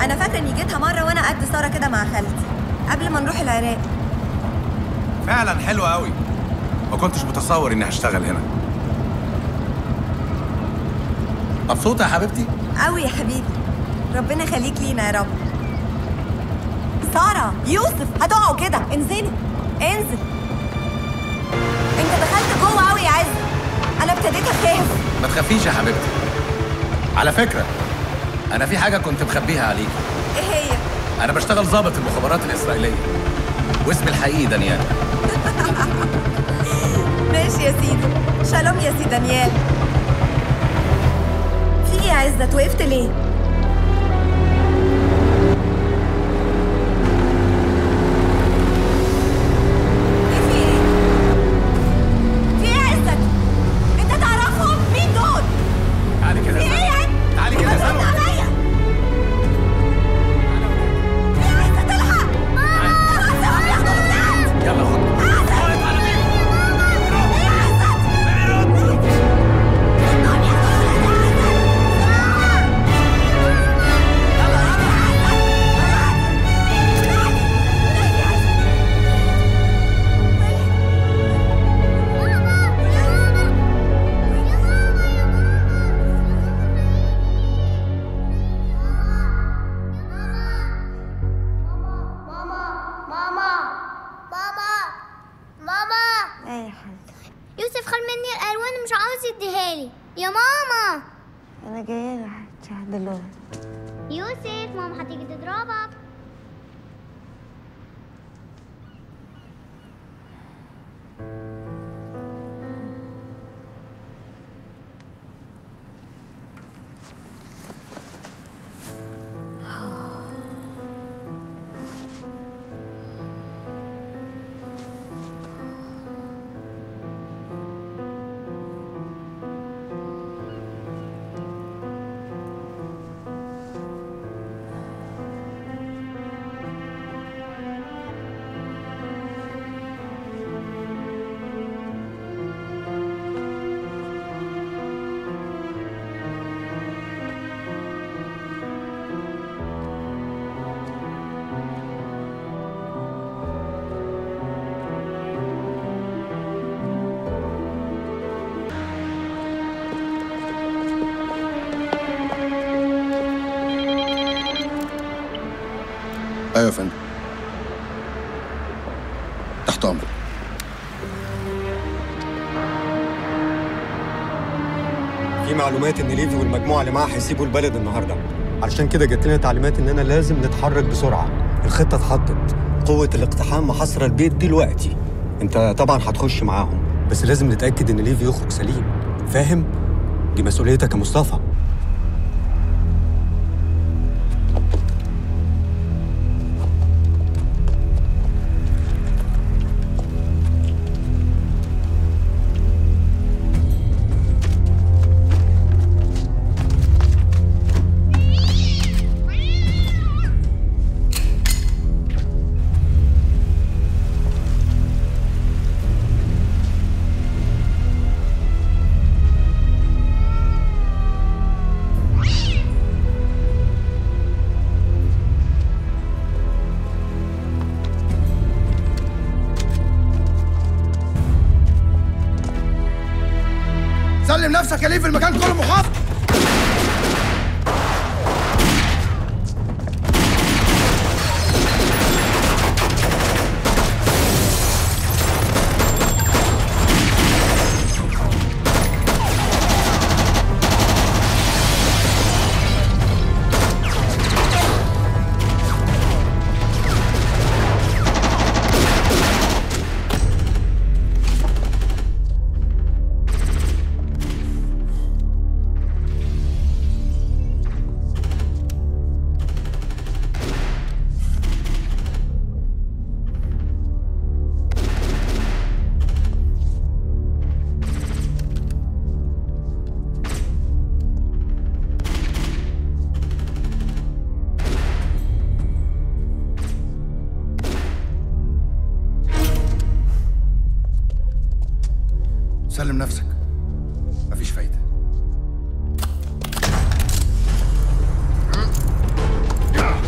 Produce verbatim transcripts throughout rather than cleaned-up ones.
انا فاكره اني جيتها مره وانا قد ساره كده مع خالتي قبل ما نروح العراق. فعلا حلوه قوي، ما كنتش متصور اني هشتغل هنا. مبسوطه يا حبيبتي؟ قوي يا حبيبي، ربنا يخليك لينا يا رب. ساره، يوسف، هتقعوا كده، انزلوا انزل. انت دخلت جوه قوي يا عز، انا ابتديت اخاف. ما تخافيش يا حبيبتي، على فكره انا في حاجه كنت مخبيها عليكي. ايه هي؟ انا بشتغل ضابط المخابرات الاسرائيليه، واسمي الحقيقي دانيال. ماشي يا سيدي، شالوم يا سي دانيال. في ايه يا عزت، وقفت ليه؟ ايوه يا فندم، تحت امرك. في معلومات ان ليفي والمجموعه اللي معاها هيسيبوا البلد النهارده، علشان كده جات لنا تعليمات اننا لازم نتحرك بسرعه. الخطه اتحطت، قوه الاقتحام محاصره البيت دلوقتي. انت طبعا هتخش معاهم، بس لازم نتاكد ان ليفي يخرج سليم، فاهم؟ دي مسؤوليتك يا مصطفى. سلم نفسك يا ليف، المكان كله محاصر. سلم نفسك، مفيش فايدة. Yeah.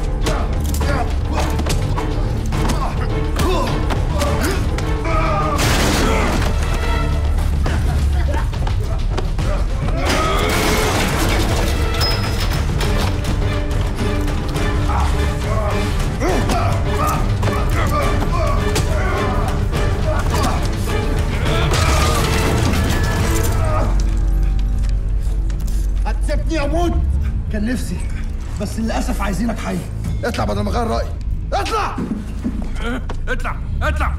بس للاسف عايزينك حي. اطلع بدل ما اغير رايي. اطلع اطلع اطلع.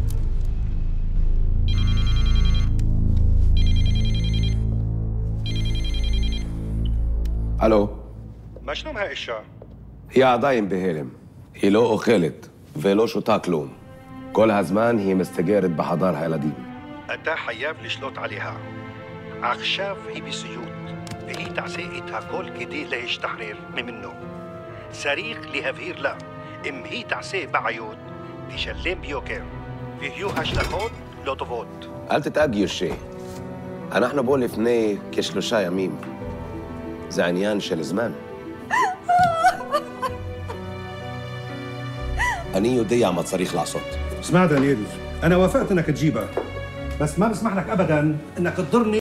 الو، מה שלום האישה? היא עדיין בהלם. היא לא אוכלת ולא שותה כלום. כל הזמן היא מסתגרת בחדר הילדים. אתה חייב לשלוט עליה. עכשיו היא בסיוט, והיא תעשה את הכל כדי להשתחרר ממנו. צריך להבהיר לה, אם היא תעשה בעיות, תשלם ביוקר, ויהיו השלכות לא טובות. אל תדאג יושי. אנחנו בו לפני כשלושה ימים. זה עניין של זמן. אני יודע מה צריך לעשות. اسمع دانييل، انا وافقت انك تجيبها، بس ما بسمح لك ابدا انك تضرني